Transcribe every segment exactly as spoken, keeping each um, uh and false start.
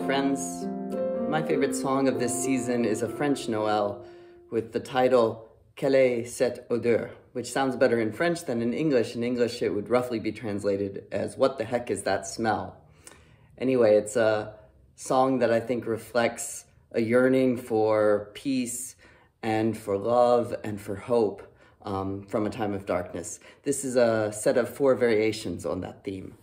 friends. My favorite song of this season is a French Noel with the title Quelle est cette odeur, which sounds better in French than in English. In English, it would roughly be translated as what the heck is that smell? Anyway, it's a song that I think reflects a yearning for peace and for love and for hope um, from a time of darkness. This is a set of four variations on that theme.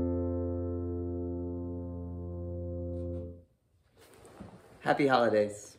Happy holidays.